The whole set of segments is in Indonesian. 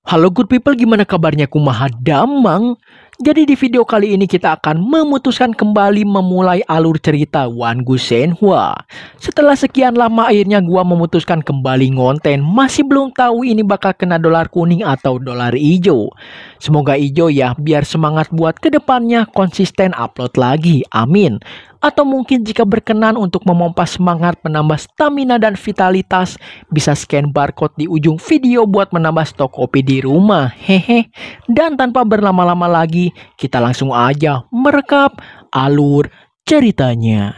Halo good people, gimana kabarnya? Kumaha damang? Jadi di video kali ini kita akan memutuskan kembali memulai alur cerita Wan Gu Shenhua. Setelah sekian lama akhirnya gua memutuskan kembali ngonten. Masih belum tahu ini bakal kena dolar kuning atau dolar hijau. Semoga hijau ya, biar semangat buat kedepannya konsisten upload lagi. Amin. Atau mungkin jika berkenan untuk memompa semangat menambah stamina dan vitalitas, bisa scan barcode di ujung video buat menambah stok kopi di rumah. Hehe. Dan tanpa berlama-lama lagi, kita langsung aja merekap alur ceritanya.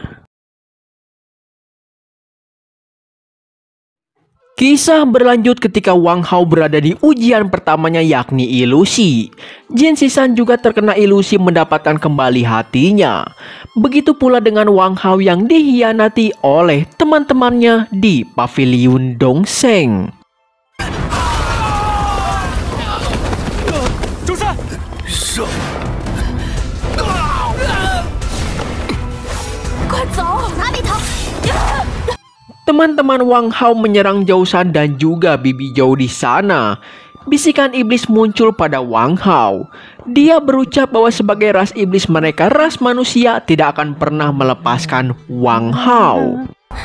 Kisah berlanjut ketika Wang Hao berada di ujian pertamanya yakni ilusi. Jin Sisan juga terkena ilusi mendapatkan kembali hatinya. Begitu pula dengan Wang Hao yang dikhianati oleh teman-temannya di pavilion Dongseng. Teman-teman Wang Hao menyerang Zhousan dan juga Bibi Zhou di sana. Bisikan iblis muncul pada Wang Hao. Dia berucap bahwa sebagai ras iblis mereka, ras manusia tidak akan pernah melepaskan Wang Hao.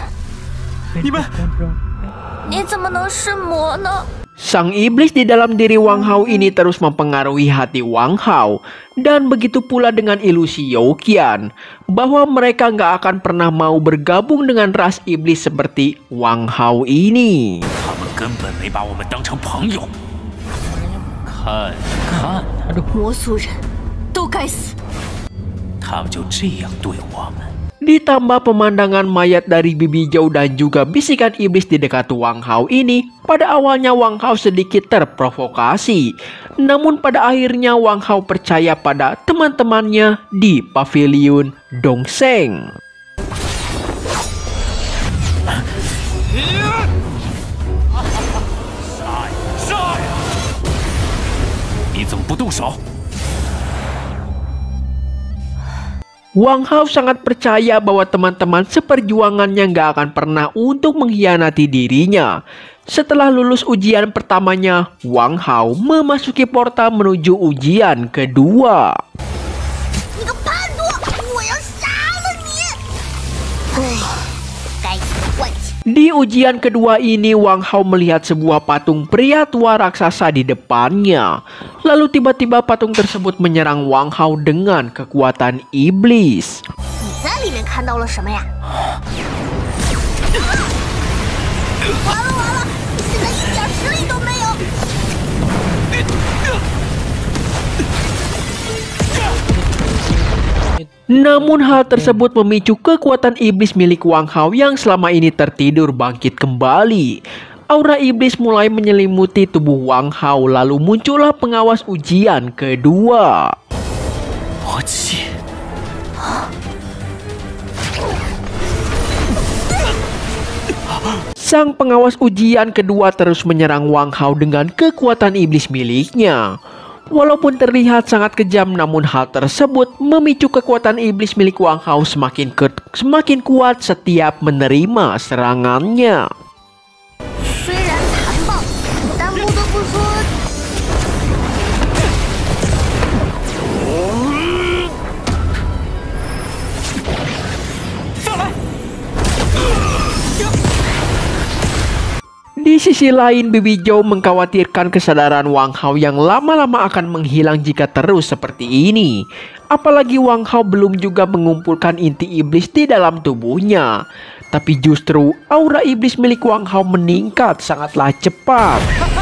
Sang iblis di dalam diri Wang Hao ini terus mempengaruhi hati Wang Hao. Dan begitu pula dengan ilusi Youqian, bahwa mereka nggak akan pernah mau bergabung dengan ras iblis seperti Wang Hao ini. Ditambah pemandangan mayat dari Bibi Zhou dan juga bisikan iblis di dekat Wang Hao ini, pada awalnya Wang Hao sedikit terprovokasi. Namun pada akhirnya Wang Hao percaya pada teman-temannya di pavilion Dongseng. Wang Hao sangat percaya bahwa teman-teman seperjuangannya nggak akan pernah untuk mengkhianati dirinya. Setelah lulus ujian pertamanya, Wang Hao memasuki portal menuju ujian kedua. Di ujian kedua ini, Wang Hao melihat sebuah patung pria tua raksasa di depannya. Lalu tiba-tiba patung tersebut menyerang Wang Hao dengan kekuatan iblis. Namun hal tersebut memicu kekuatan iblis milik Wang Hao yang selama ini tertidur bangkit kembali. Aura iblis mulai menyelimuti tubuh Wang Hao, lalu muncullah pengawas ujian kedua. Sang pengawas ujian kedua terus menyerang Wang Hao dengan kekuatan iblis miliknya. Walaupun terlihat sangat kejam, namun hal tersebut memicu kekuatan iblis milik Wang Hao semakin kuat setiap menerima serangannya. Di sisi lain, Bibi Zhou mengkhawatirkan kesadaran Wang Hao yang lama-lama akan menghilang jika terus seperti ini. Apalagi Wang Hao belum juga mengumpulkan inti iblis di dalam tubuhnya. Tapi justru aura iblis milik Wang Hao meningkat sangatlah cepat.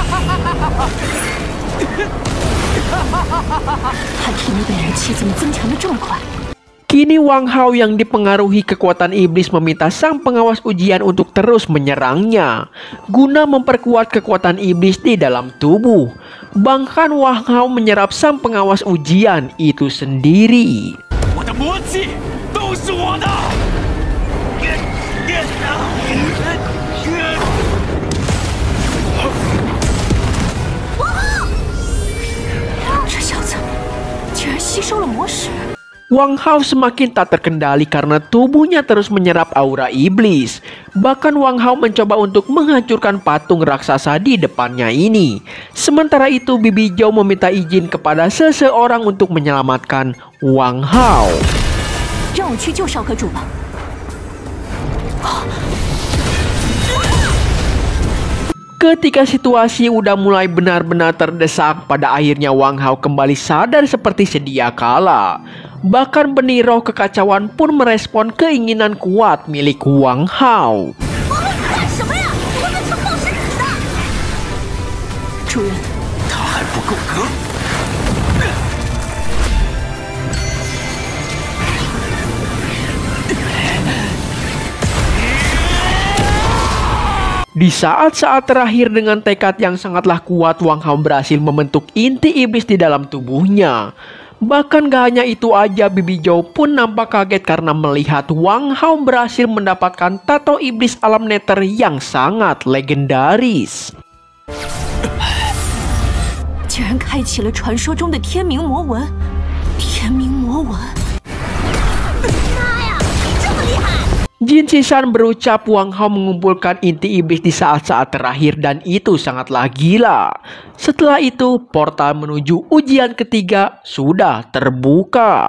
Kini Wang Hao yang dipengaruhi kekuatan iblis meminta sang pengawas ujian untuk terus menyerangnya, guna memperkuat kekuatan iblis di dalam tubuh. Bahkan Wang Hao menyerap sang pengawas ujian itu sendiri. Wang Hao semakin tak terkendali karena tubuhnya terus menyerap aura iblis. Bahkan Wang Hao mencoba untuk menghancurkan patung raksasa di depannya ini. Sementara itu Bibi Zhou meminta izin kepada seseorang untuk menyelamatkan Wang Hao. Ketika situasi udah mulai benar-benar terdesak, pada akhirnya Wang Hao kembali sadar seperti sedia kala. Bahkan benih roh kekacauan pun merespon keinginan kuat milik Wang Hao. Di saat-saat terakhir dengan tekad yang sangatlah kuat, Wang Hao berhasil membentuk inti iblis di dalam tubuhnya. Bahkan gak hanya itu aja, Bibi Zhou pun nampak kaget karena melihat Wang Hao berhasil mendapatkan tato iblis alam nether yang sangat legendaris. Jin Zhisan berucap Wang Hao mengumpulkan inti iblis di saat-saat terakhir dan itu sangatlah gila. Setelah itu portal menuju ujian ketiga sudah terbuka.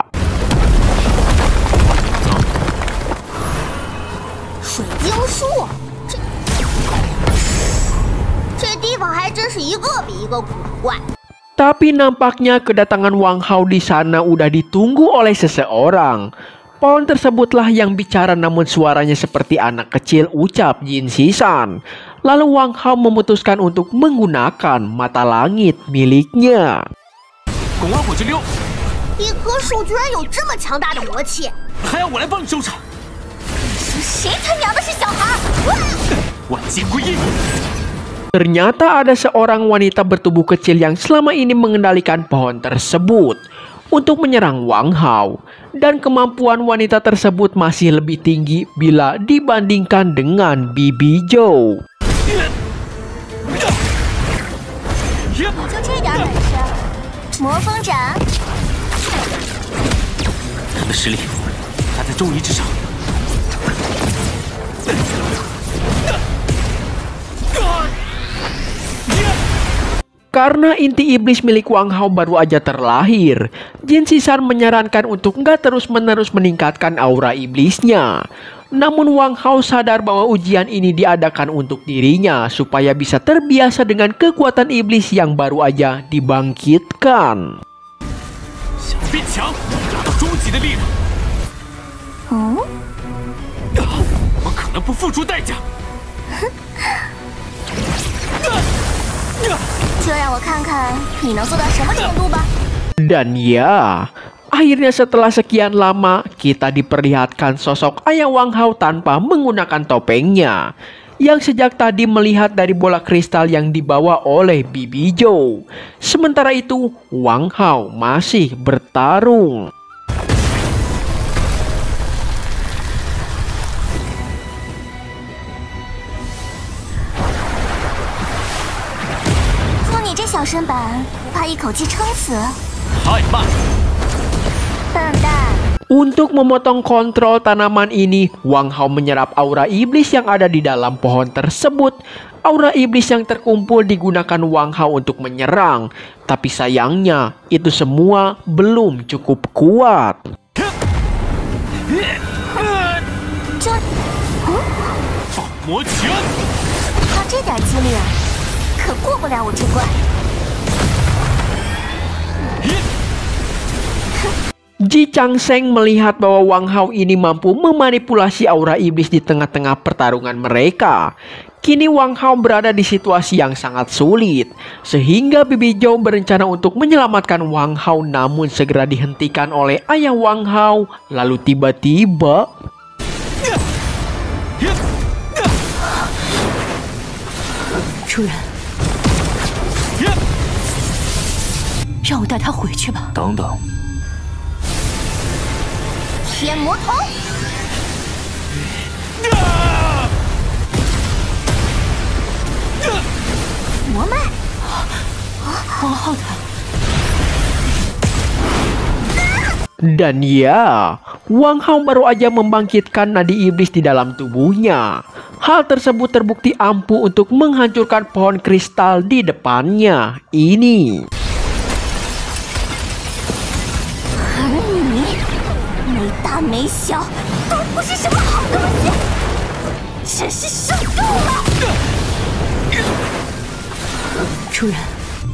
Tapi nampaknya kedatangan Wang Hao di sana udah ditunggu oleh seseorang. Pohon tersebutlah yang bicara namun suaranya seperti anak kecil, ucap Jin Zhisan. Lalu Wang Hao memutuskan untuk menggunakan mata langit miliknya. Ternyata ada seorang wanita bertubuh kecil yang selama ini mengendalikan pohon tersebut untuk menyerang Wang Hao. Dan kemampuan wanita tersebut masih lebih tinggi bila dibandingkan dengan Bibi Zhou. Karena inti iblis milik Wang Hao baru aja terlahir, Jin Zhisan menyarankan untuk nggak terus-menerus meningkatkan aura iblisnya. Namun Wang Hao sadar bahwa ujian ini diadakan untuk dirinya supaya bisa terbiasa dengan kekuatan iblis yang baru aja dibangkitkan. Dan ya, akhirnya setelah sekian lama kita diperlihatkan sosok ayah Wang Hao tanpa menggunakan topengnya, yang sejak tadi melihat dari bola kristal yang dibawa oleh Bibi Zhou. Sementara itu Wang Hao masih bertarung. Untuk memotong kontrol tanaman ini, Wang Hao menyerap aura iblis yang ada di dalam pohon tersebut. Aura iblis yang terkumpul digunakan Wang Hao untuk menyerang. Tapi sayangnya, itu semua belum cukup kuat. Ji Changseng melihat bahwa Wang Hao ini mampu memanipulasi aura iblis di tengah-tengah pertarungan mereka. Kini Wang Hao berada di situasi yang sangat sulit, sehingga Bibi Zhou berencana untuk menyelamatkan Wang Hao, namun segera dihentikan oleh ayah Wang Hao. Lalu tiba-tiba Dan ya, Wang Hao baru aja membangkitkan nadi iblis di dalam tubuhnya. Hal tersebut terbukti ampuh untuk menghancurkan pohon kristal di depannya. Ini. 没大没小，都不是什么好东西，真是受够了！主人，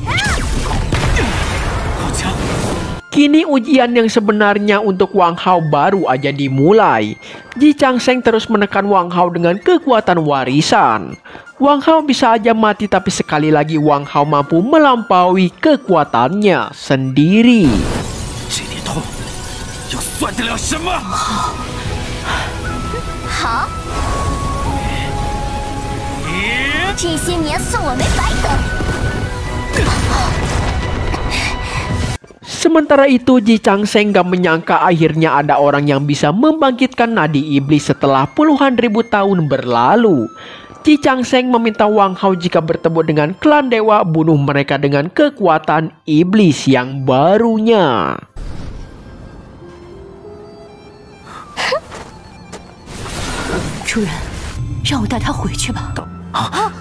好强！ Kini ujian yang sebenarnya untuk Wang Hao baru aja dimulai. Ji Changsheng terus menekan Wang Hao dengan kekuatan warisan. Wang Hao bisa aja mati, tapi sekali lagi Wang Hao mampu melampaui kekuatannya sendiri. 这点痛，又算得了什么？ 好，这些年算我没白等。 Sementara itu, Ji Changsheng gak menyangka akhirnya ada orang yang bisa membangkitkan nadi iblis setelah puluhan ribu tahun berlalu. Ji Changsheng meminta Wang Hao jika bertemu dengan klan dewa, bunuh mereka dengan kekuatan iblis yang barunya. 主人，让我带他回去吧。